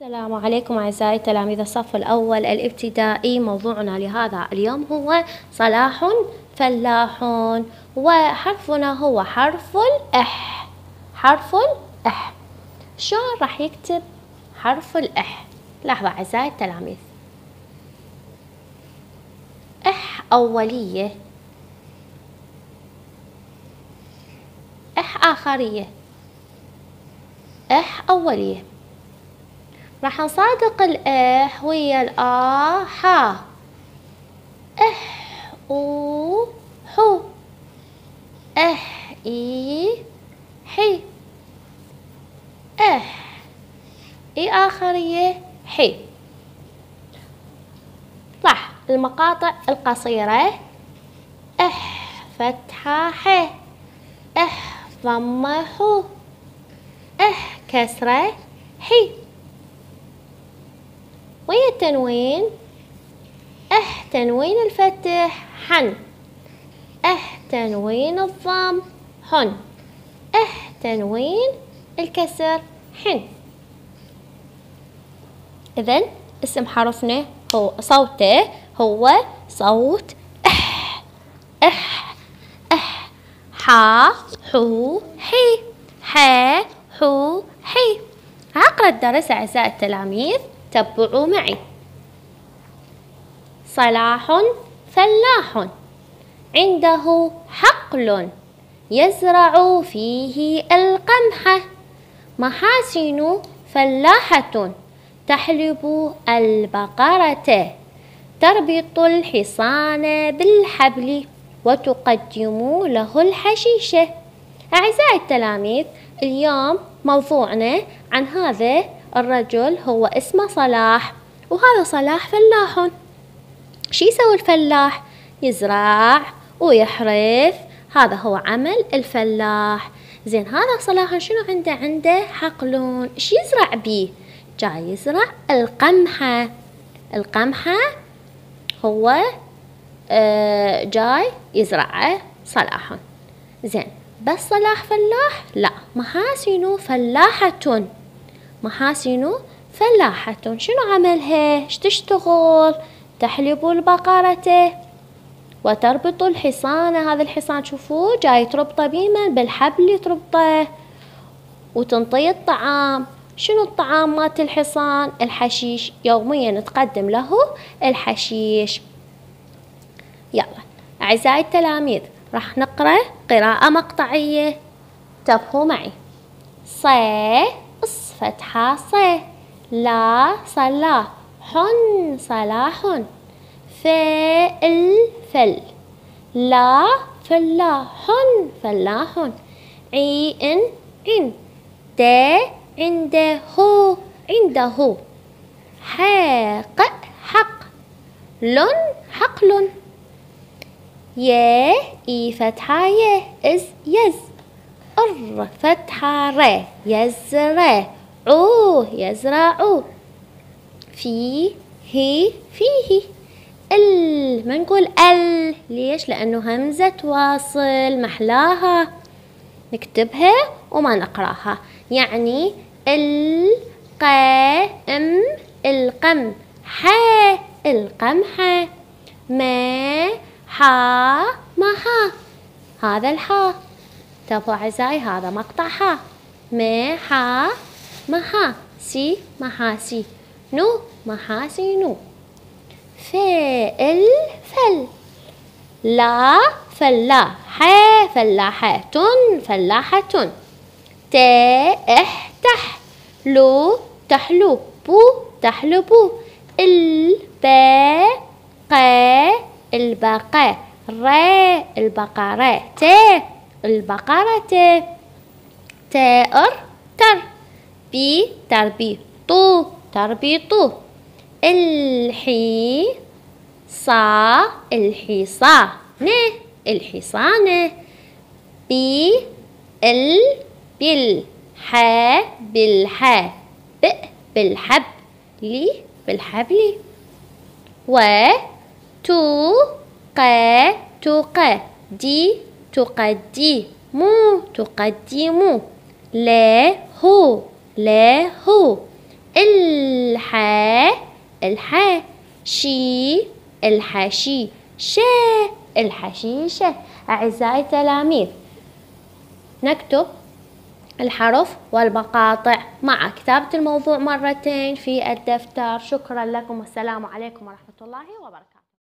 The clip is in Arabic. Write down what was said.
السلام عليكم أعزائي تلاميذ الصف الأول الابتدائي. موضوعنا لهذا اليوم هو صلاح فلاح، وحرفنا هو حرف الإح. حرف الإح شلون راح يكتب حرف الإح؟ لحظة أعزائي التلاميذ. إح أولية، إح آخرية، إح أولية. راح نصادق الإح ويا الآ حا. إح أو حو، إح إي حي، إح إي آخرية حي. صح المقاطع القصيرة: إح فتحة ح، إح ضمة حو، إح كسرة حي. ويا التنوين: إح تنوين الفتح حن، إح تنوين الضم حن، إح تنوين الكسر حن. إذن اسم حرفنا هو صوته هو صوت إح. إح إح حا حو حي، حا حو حي. أقرأ الدرس أعزائي التلاميذ، تبعوا معي. صلاح فلاح عنده حقل يزرع فيه القمح، محاسن فلاحة تحلب البقرة، تربط الحصان بالحبل وتقدم له الحشيشة. أعزائي التلاميذ، اليوم موضوعنا عن هذا الرجل، هو اسمه صلاح، وهذا صلاح فلاح. شي يسوي الفلاح؟ يزرع ويحرث، هذا هو عمل الفلاح. زين هذا صلاح شنو عنده؟ عنده حقل، ايش يزرع بيه؟ جاي يزرع القمحة. القمحة هو جاي يزرعه صلاح. زين بس صلاح فلاح؟ لا، محاسن فلاحة. محاسن فلاحة شنو عملها؟ ايش تشتغل؟ تحلب البقرة وتربط الحصان. هذا الحصان شوفوه جاي تربطه بيمن؟ بالحبل تربطه، وتنطيه الطعام. شنو الطعام مالت الحصان؟ الحشيش، يوميا تقدم له الحشيش. يلا أعزائي التلاميذ، راح نقرأ قراءة مقطعية، انتبهوا معي. ص فتحة ص، لا صلاح، حن صلاح، فل، لا فلاح فلاح، عين عن، عنده عنده، حق حق، حقل، إي فتحة يز، فتحة ر، يزرع، يزرع، فيه فيه. ما نقول ليش؟ لأنه همزة واصل محلاها نكتبها وما نقراها. يعني القم، القم، القمحة، محا، هذا الحا. تابعوا أعزائي، هذا مقطع حا. محا، سي محاسي، محاسن، فل، لا فلاح، فلاحة فلاحة، تح، لو تحلب، تحلب، البقرة، البقرة، البقرة، تربي، تربيط، الحصان، الحصانة، بالحبل، بالحبل، تقدم، تقدم، له، الحاء، شي الحشي، الحشيشة. أعزائي التلاميذ، نكتب الحرف والمقاطع مع كتابة الموضوع مرتين في الدفتر. شكرا لكم والسلام عليكم ورحمة الله وبركاته.